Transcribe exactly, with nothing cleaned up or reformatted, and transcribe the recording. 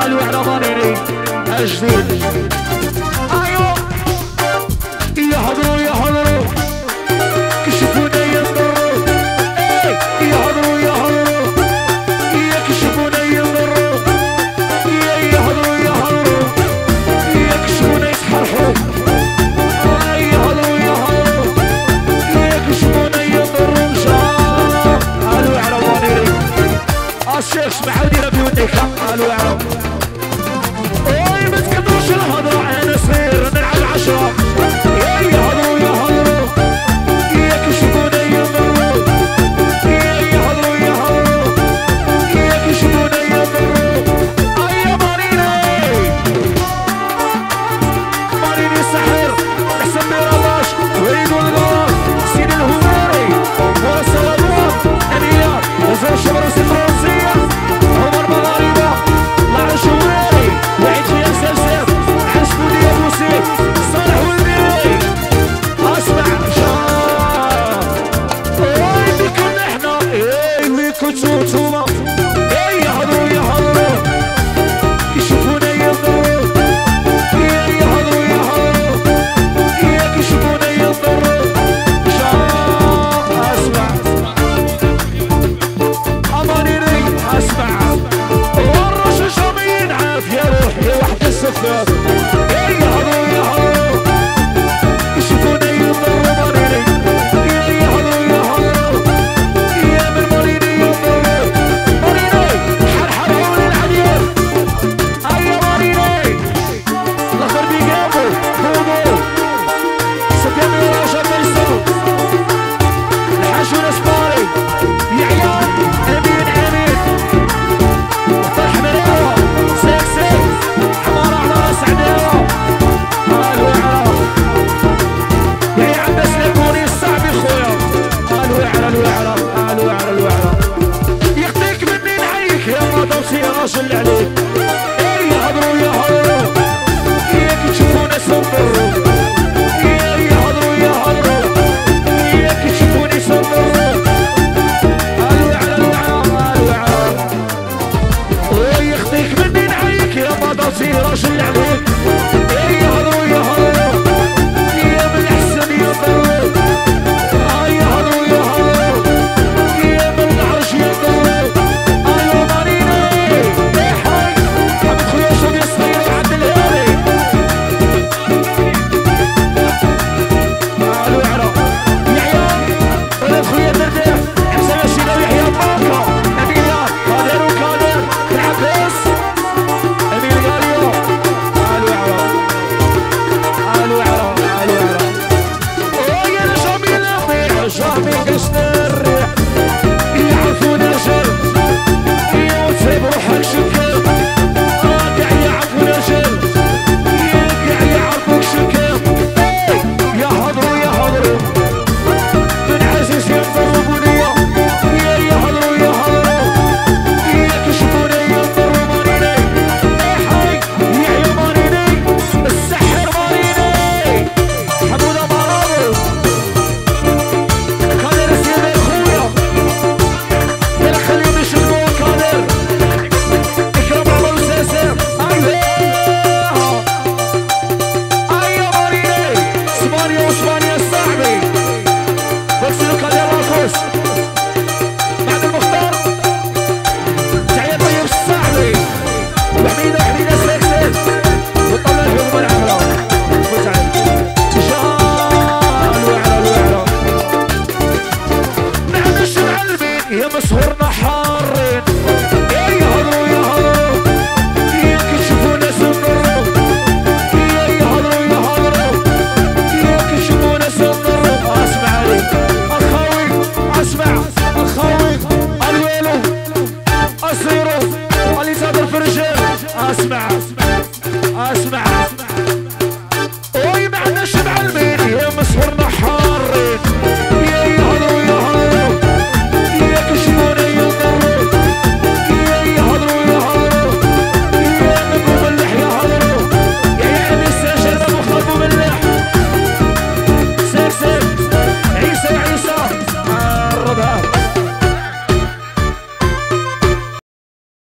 قالوا على ضريري الجديد ايوه يحضروا يحضروا كشفونا يضروا ايه يحضروا يحضروا يكشفونا يضروا يحضروا يحضروا يكشفونا يتحرحوا يحضروا يحضروا يكشفونا يضروا مشاء قالوا على ضريري الشيخ اسمعوا دينا في وديك قالوا على اوي ما تكبروش الهضره انا صغير نلعب عشرة يهضروا يهضروا يكشفونا يضروا يهضروا يهضروا يكشفونا يضروا ايا ماريني ماريني سحر حسن بيرلاش وليد والغار سيد الهواري ورا الصلوات انيار وزير الشبر وسيطرونسيه عمر مغاربه لعن شواري وعيد خيام سلسل عشقو ديال بوسيف صالح ولدي اسمع شهر اي اللي كنا احنا اي اللي كنتو